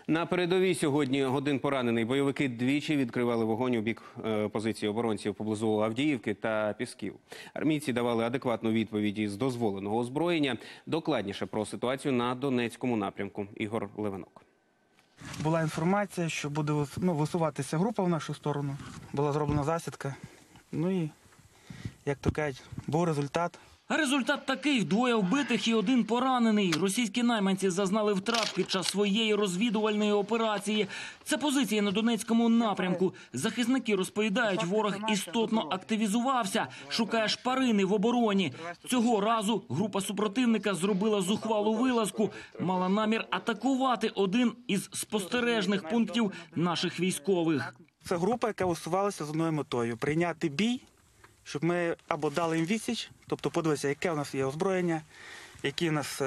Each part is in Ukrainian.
На передовій сьогодні один поранений. Бойовики двічі відкривали вогонь у бік позиції оборонців поблизу Авдіївки та Пісків. Армійці давали адекватну відповідь із дозволеного озброєння. Докладніше про ситуацію на Донецькому напрямку. Ігор Левинок. Була інформація, що буде висуватися група в нашу сторону. Була зроблена засідка. Ну і, як то кажуть, був результат. А результат такий – 2 вбитих і 1 поранений. Російські найманці зазнали втрат під час своєї розвідувальної операції. Це позиції на Донецькому напрямку. Захисники розповідають, ворог істотно активізувався, шукає шпарини в обороні. Цього разу група супротивника зробила зухвалу вилазку, мала намір атакувати один із спостережних пунктів наших військових. Це група, яка висувалася з одною метою – прийняти бій, щоб ми або дали їм відсіч, тобто подивитися, яке у нас є озброєння, який у нас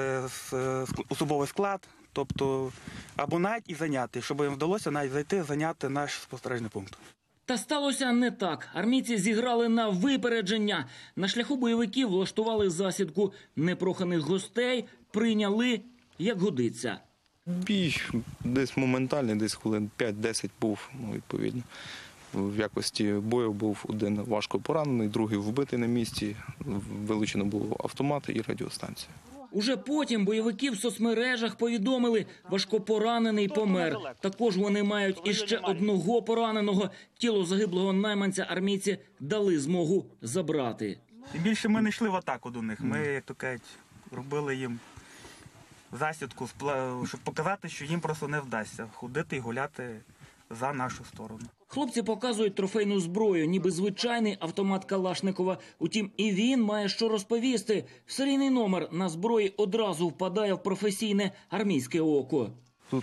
особовий склад, тобто або навіть і зайняти, щоб їм вдалося навіть зайти, зайняти наш спостережний пункт. Та сталося не так. Армійці зіграли на випередження. На шляху бойовиків влаштували засідку. Непроханих гостей прийняли, як годиться. Бій десь моментальний, десь хвилин 5-10 був, відповідно. В якості бою був один важко поранений, другий вбитий на місці. Вилучено було автомат і радіостанція. Уже потім бойовики в соцмережах повідомили, важкопоранений помер. Також вони мають іще одного пораненого. Тіло загиблого найманця армійці дали змогу забрати. І більше ми не йшли в атаку до них. Ми, як то кажуть, робили їм засідку, щоб показати, що їм просто не вдасться ходити і гуляти за нашу сторону. Хлопці показують трофейну зброю, ніби звичайний автомат Калашникова. Утім, і він має що розповісти. Серійний номер на зброї одразу впадає в професійне армійське око. Тут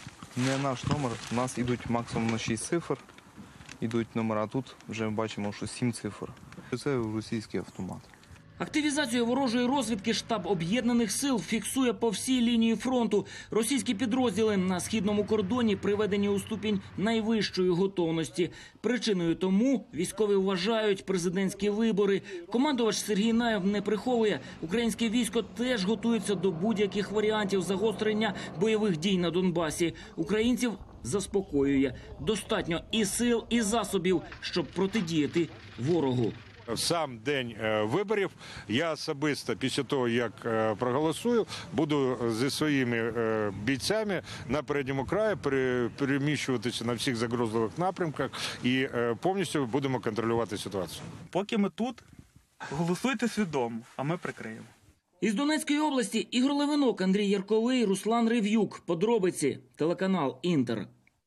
не наш номер, у нас йдуть максимум на 6 цифр, йдуть номера, тут вже бачимо, що 7 цифр. Це російський автомат. Активізацію ворожої розвідки штаб Об'єднаних сил фіксує по всій лінії фронту. Російські підрозділи на східному кордоні приведені у ступінь найвищої готовності. Причиною тому військові вважають президентські вибори. Командувач Сергій Наєв не приховує. Українське військо теж готується до будь-яких варіантів загострення бойових дій на Донбасі. Українців заспокоює. Достатньо і сил, і засобів, щоб протидіяти ворогу. Сам день виборів я особисто після того, як проголосую, буду зі своїми бійцями на передньому краї переміщуватися на всіх загрозливих напрямках і повністю будемо контролювати ситуацію. Поки ми тут, голосуйте свідомо, а ми прикриємо. Із Донецької області Ігор Левинок, Андрій Ярковий, Руслан Рев'юк. Подробиці. Телеканал «Інтер».